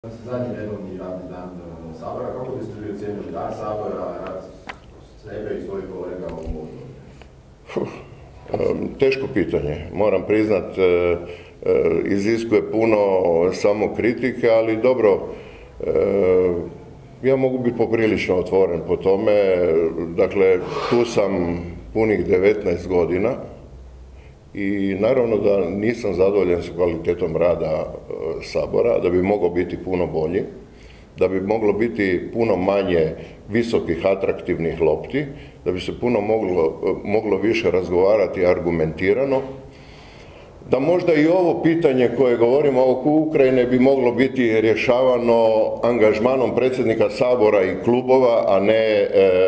Zadnji redovni radni dan Sabora, kako biste vi ocijenili rad Sabora, rad sebe i svojih kolega u odboru? Teško pitanje, moram priznat, iziskuje puno samokritike, ali dobro, ja mogu biti poprilično otvoren po tome. Dakle, tu sam punih 19 godina i naravno da nisam zadovoljan s kvalitetom rada Sabora, da bi mogao biti puno bolji, da bi moglo biti puno manje visokih atraktivnih lopti, da bi se puno moglo više razgovarati argumentirano, da možda i ovo pitanje koje govorimo oko Ukrajine bi moglo biti rješavano angažmanom predsjednika Sabora i klubova, a ne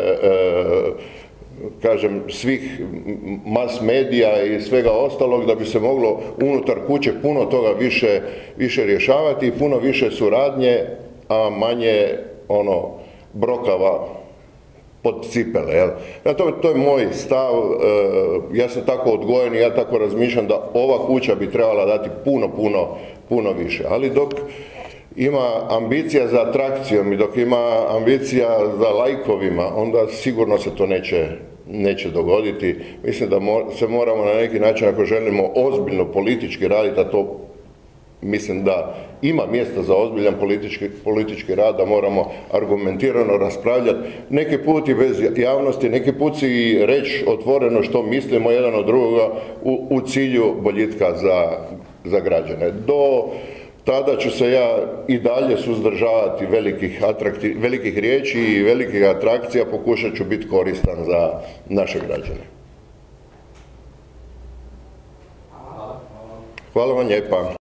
kažem svih mas medija i svega ostalog, da bi se moglo unutar kuće puno toga više rješavati i puno više suradnje, a manje brokava pod cipele, jel? To je moj stav, ja sam tako odgojen i ja tako razmišljam da ova kuća bi trebala dati puno više, ali dok ima ambicija za atrakcijom i dok ima ambicija za lajkovima, onda sigurno se to neće dogoditi. Mislim da se moramo na neki način, ako želimo ozbiljno politički raditi, a to mislim da ima mjesta za ozbiljan politički rad, da moramo argumentirano raspravljati, neki put i bez javnosti, neki put i reći otvoreno što mislimo jedan od drugoga u cilju boljitka za građane. Do tada ću se ja i dalje suzdržavati velikih riječi i velikih atrakcija, pokušat ću biti koristan za naše građane. Hvala vam lijepa.